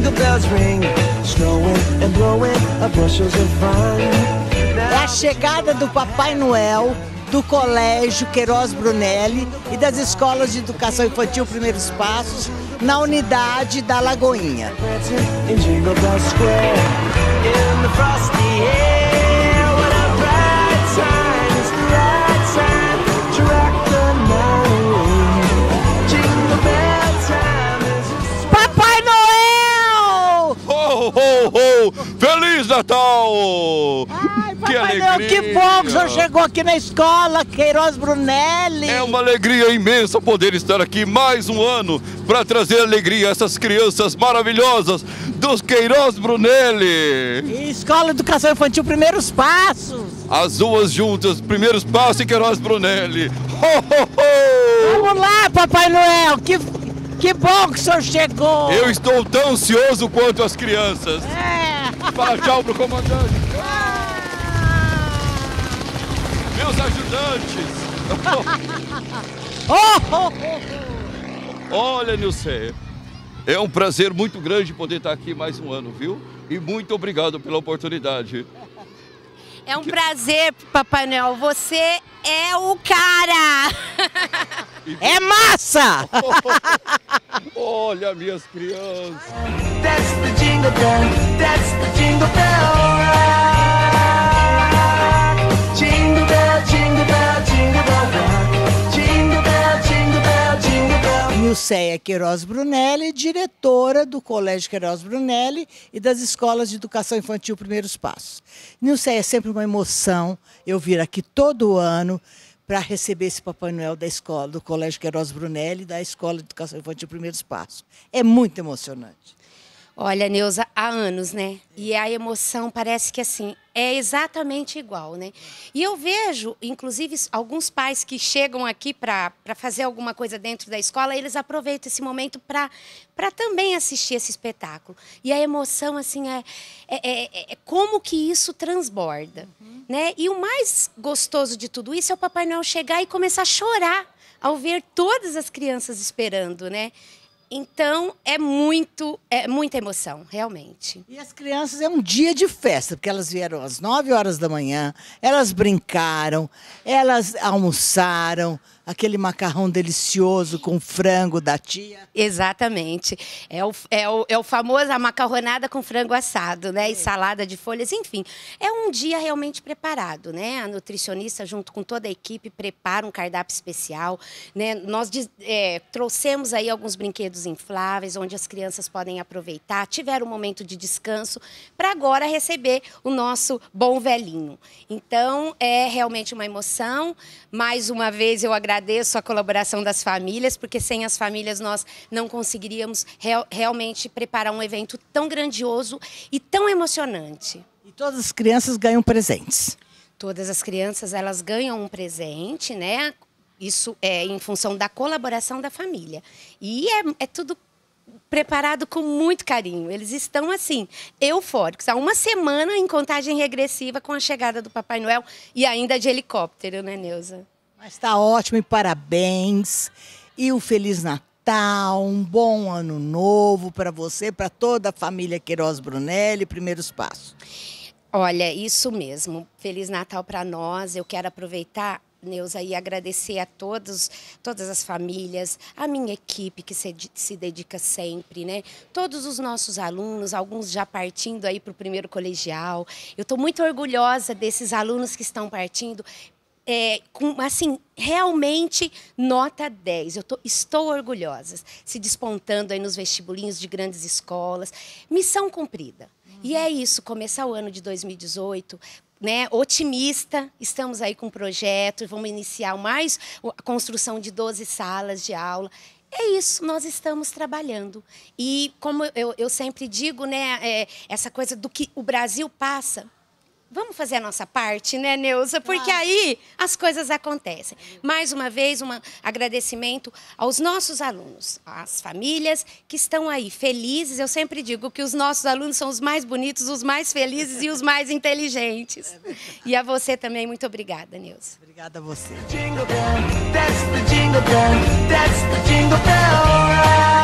jingle bells ring, snowing and blowing up bushels of fun. É a chegada do Papai Noel, do Colégio Queiroz Brunelli e das escolas de educação infantil Primeiros Passos na unidade da Lagoinha. In Jingle Bell Square, in the frosty air, what a bright time, it's the right time to rock the night away. Jingle Bell time is a Papai Noel! Ho, ho, ho! Feliz Natal! Ai, Que Papai Noel, que alegria! bom que o senhor chegou aqui na escola Queiroz Brunelli. É uma alegria imensa poder estar aqui mais um ano para trazer alegria a essas crianças maravilhosas dos Queiroz Brunelli. E Escola de Educação Infantil Primeiros Passos. As duas juntas, Primeiros Passos e Queiroz Brunelli. Ho, ho, ho! Vamos lá, Papai Noel, que bom que o senhor chegou. Eu estou tão ansioso quanto as crianças. É. Fala tchau pro comandante. Meus ajudantes. Oh, oh, oh. Olha, Nilce, é um prazer muito grande poder estar aqui mais um ano, viu? E muito obrigado pela oportunidade. É um prazer, Papai Noel. Você é o cara! É massa! Olha, minhas crianças. That's the jingle bell, that's the jingle bell rock. Jingle bell, jingle bell, jingle bell rock. Jingle bell, jingle bell, jingle bell. Nilceia Queiroz Brunelli, diretora do Colégio Queiroz Brunelli e das escolas de educação infantil Primeiros Passos. Nilceia, é sempre uma emoção eu vir aqui todo ano para receber esse Papai Noel da escola, do Colégio Queiroz Brunelli e da Escola de Educação Infantil Primeiros Passos. É muito emocionante. Olha, Neuza, há anos, né? E a emoção parece que assim, é exatamente igual, né? E eu vejo, inclusive, alguns pais que chegam aqui para fazer alguma coisa dentro da escola, eles aproveitam esse momento para também assistir esse espetáculo. E a emoção, assim, é como que isso transborda, né? E o mais gostoso de tudo isso é o Papai Noel chegar e começar a chorar ao ver todas as crianças esperando, né? Então, é muita emoção, realmente. E as crianças é um dia de festa, porque elas vieram às 9 horas da manhã, elas brincaram, elas almoçaram, aquele macarrão delicioso com frango da tia. Exatamente. É o famoso a macarronada com frango assado, né? E salada de folhas, enfim. É um dia realmente preparado, né? A nutricionista, junto com toda a equipe, prepara um cardápio especial, né? Nós trouxemos aí alguns brinquedos infláveis, onde as crianças podem aproveitar, tiveram um momento de descanso, para agora receber o nosso bom velhinho. Então, é realmente uma emoção. Mais uma vez, eu agradeço a colaboração das famílias, porque sem as famílias nós não conseguiríamos realmente preparar um evento tão grandioso e tão emocionante. E todas as crianças ganham presentes. Todas as crianças, elas ganham um presente, né? Isso é em função da colaboração da família. E é tudo preparado com muito carinho. Eles estão, assim, eufóricos. Há uma semana em contagem regressiva com a chegada do Papai Noel e ainda de helicóptero, né, Neuza? Mas está ótimo e parabéns. E um Feliz Natal, um bom ano novo para você, para toda a família Queiroz Brunelli, Primeiros Passos. Olha, isso mesmo. Feliz Natal para nós. Eu quero aproveitar, Neuza, e agradecer a todas as famílias, a minha equipe que se dedica sempre, né? Todos os nossos alunos, alguns já partindo aí para o primeiro colegial. Eu estou muito orgulhosa desses alunos que estão partindo. Assim, realmente nota 10. Estou orgulhosa, se despontando aí nos vestibulinhos de grandes escolas. Missão cumprida. E é isso, começar o ano de 2018... né, otimista, estamos aí com um projeto, vamos iniciar mais a construção de 12 salas de aula. É isso, nós estamos trabalhando. E como eu sempre digo, né, essa coisa do que o Brasil passa, vamos fazer a nossa parte, né, Neuza? Porque aí as coisas acontecem. Mais uma vez, um agradecimento aos nossos alunos, às famílias que estão aí felizes. Eu sempre digo que os nossos alunos são os mais bonitos, os mais felizes e os mais inteligentes. E a você também, muito obrigada, Neuza. Obrigada a você. Jingle bell, that's the jingle bell, that's the jingle bell rock.